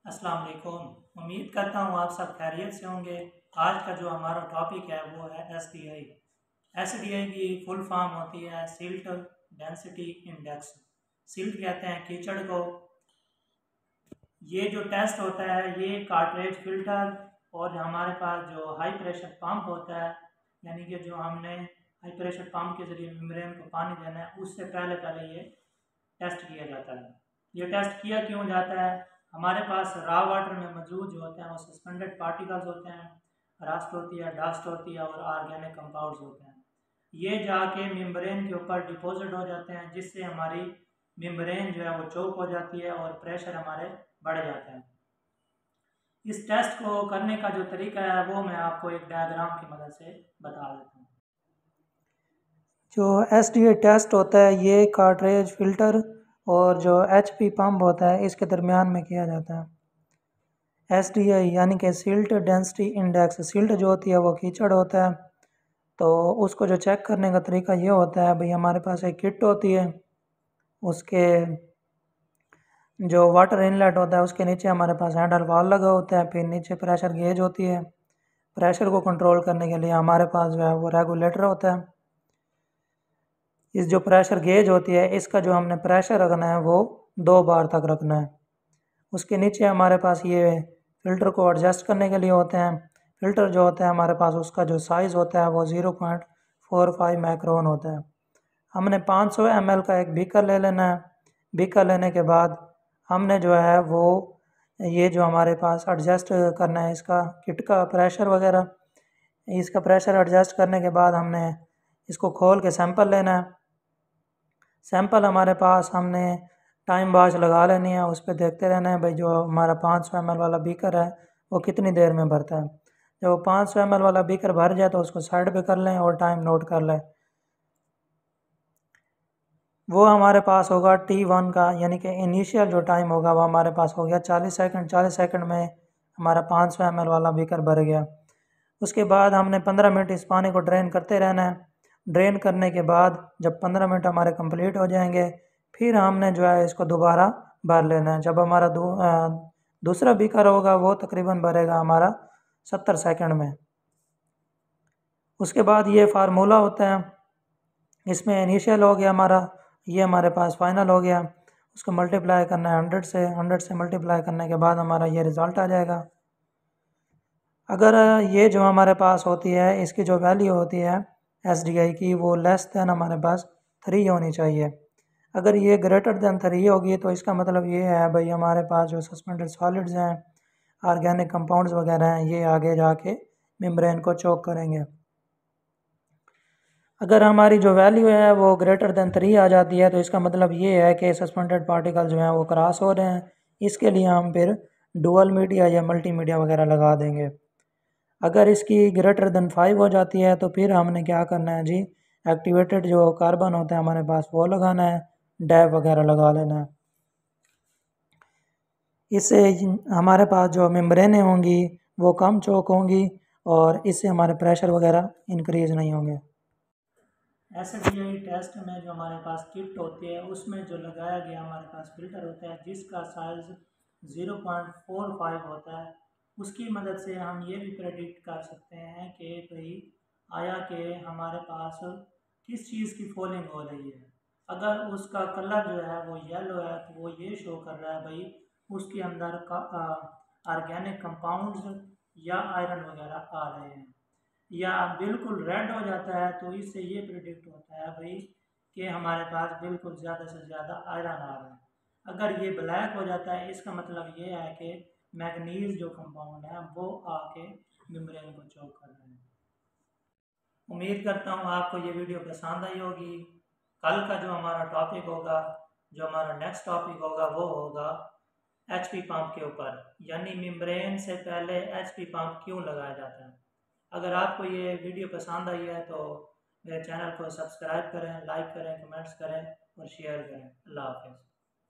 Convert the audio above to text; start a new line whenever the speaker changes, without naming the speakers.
अस्सलाम वालेकुम। उम्मीद करता हूँ आप सब खैरियत से होंगे। आज का जो हमारा टॉपिक है वो है एसडीआई। एसडीआई की फुल फॉर्म होती है सिल्ट डेंसिटी इंडेक्स। सिल्ट कहते हैं कीचड़ को। ये जो टेस्ट होता है ये कार्ट्रेज फिल्टर और हमारे पास जो हाई प्रेशर पंप होता है, यानी कि जो हमने हाई प्रेशर पंप के ज़रिए मेम्ब्रेन को पानी देना है, उससे पहले पहले ये टेस्ट किया जाता है। ये टेस्ट किया क्यों जाता है? हमारे पास रॉ वाटर में मौजूद जो होते हैं वो सस्पेंडेड पार्टिकल्स होते हैं, रस्ट होती है, डस्ट होती है और ऑर्गेनिक कंपाउंड्स होते हैं। ये जाके मेम्ब्रेन के ऊपर डिपॉजिट हो जाते हैं, जिससे हमारी मेम्ब्रेन जो है वो चोक हो जाती है और प्रेशर हमारे बढ़ जाता है। इस टेस्ट को करने का जो तरीका है वो मैं आपको एक डायग्राम की मदद से बता देता हूँ। जो एसडीआई टेस्ट होता है ये कार्ट्रेज फिल्टर और जो एचपी पंप होता है इसके दरमियान में किया जाता है। एसडीआई यानी कि सिल्ट डेंसिटी इंडेक्स, सिल्ट जो होती है वो कीचड़ होता है, तो उसको जो चेक करने का तरीका ये होता है, भाई हमारे पास एक किट होती है, उसके जो वाटर इनलेट होता है उसके नीचे हमारे पास हैंडल वाल लगा होता है, फिर नीचे प्रेशर गेज होती है। प्रेशर को कंट्रोल करने के लिए हमारे पास जो है वो रेगुलेटर होता है। इस जो प्रेशर गेज होती है इसका जो हमने प्रेशर रखना है वो 2 बार तक रखना है। उसके नीचे हमारे पास ये फ़िल्टर को एडजस्ट करने के लिए होते हैं। फ़िल्टर जो होता है हमारे पास उसका जो साइज़ होता है वो 0.45 माइक्रोन होता है। हमने 500 ml का एक बीकर ले लेना है। बीकर लेने के बाद हमने जो है वो ये जो हमारे पास एडजस्ट करना है इसका किट का प्रेशर वगैरह, इसका प्रेशर एडजस्ट करने के बाद हमने इसको खोल के सैंपल लेना है। सैंपल हमारे पास हमने टाइम वॉच लगा लेनी है, उस पर देखते रहना है भाई जो हमारा 500 ml वाला बीकर है वो कितनी देर में भरता है। जब 500 ml वाला बीकर भर जाए तो उसको साइड पे कर लें और टाइम नोट कर लें। वो हमारे पास होगा T1 का, यानी कि इनिशियल जो टाइम होगा वो हमारे पास हो गया 40 सेकंड। 40 सेकंड में हमारा 500 ml वाला बीकर भर गया। उसके बाद हमने 15 मिनट इस पानी को ड्रेन करते रहना है। ड्रेन करने के बाद जब 15 मिनट हमारे कंप्लीट हो जाएंगे फिर हमने जो है इसको दोबारा भर लेना है। जब हमारा दूसरा बीकर होगा वो तकरीबन भरेगा हमारा 70 सेकंड में। उसके बाद ये फार्मूला होता है, इसमें इनिशियल हो गया हमारा, ये हमारे पास फाइनल हो गया। उसको मल्टीप्लाई करना है 100 से, 100 से मल्टीप्लाई करने के बाद हमारा ये रिज़ल्ट आ जाएगा। अगर ये जो हमारे पास होती है इसकी जो वैल्यू होती है एसडीआई की वो लेस दैन हमारे पास 3 होनी चाहिए। अगर ये ग्रेटर दैन 3 होगी तो इसका मतलब ये है भाई हमारे पास जो सस्पेंडेड सॉलिड्स हैं, ऑर्गेनिक कंपाउंड्स वगैरह हैं, ये आगे जाके मेम्ब्रेन को चोक करेंगे। अगर हमारी जो वैल्यू है वो ग्रेटर दैन 3 आ जाती है तो इसका मतलब ये है कि सस्पेंडेड पार्टिकल जो हैं वो क्रॉस हो रहे हैं। इसके लिए हम फिर डुअल मीडिया या मल्टीमीडिया वगैरह लगा देंगे। अगर इसकी ग्रेटर दैन 5 हो जाती है तो फिर हमने क्या करना है जी, एक्टिवेटेड जो कार्बन होता है हमारे पास वो लगाना है, डैब वगैरह लगा लेना है। इससे हमारे पास जो मेम्ब्रेनें होंगी वो कम चोक होंगी और इससे हमारे प्रेशर वगैरह इंक्रीज़ नहीं होंगे। एसडीआई टेस्ट में जो हमारे पास किट होती है उसमें जो लगाया गया हमारे पास फ़िल्टर होता है जिसका साइज़ 0.45 होता है, उसकी मदद से हम ये भी प्रेडिक्ट कर सकते हैं कि भाई आया कि हमारे पास किस चीज़ की फॉलिंग हो रही है। अगर उसका कलर जो है वो येलो है तो वो ये शो कर रहा है भाई उसके अंदर का ऑर्गेनिक कंपाउंड्स या आयरन वगैरह आ रहे हैं। या बिल्कुल रेड हो जाता है तो इससे ये प्रिडिक्ट होता है भाई कि हमारे पास बिल्कुल ज़्यादा से ज़्यादा आयरन आ रहा है। अगर ये ब्लैक हो जाता है इसका मतलब ये है कि मैग्नीज जो कंपाउंड है वो आके मेम्ब्रेन को चोक कर रहे हैं। उम्मीद करता हूँ आपको ये वीडियो पसंद आई होगी। कल का जो हमारा टॉपिक होगा, जो हमारा नेक्स्ट टॉपिक होगा वो होगा एचपी पंप के ऊपर, यानी मेम्ब्रेन से पहले एचपी पंप क्यों लगाया जाता है। अगर आपको ये वीडियो पसंद आई है तो मेरे चैनल को सब्सक्राइब करें, लाइक करें, कमेंट्स करें और शेयर करें। अल्लाह हाफ़िज़।